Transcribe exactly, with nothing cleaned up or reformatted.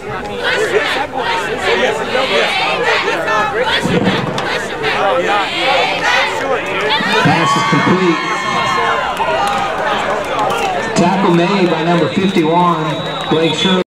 Pass is complete. Tackle made by number fifty-one, Blake Sherwood.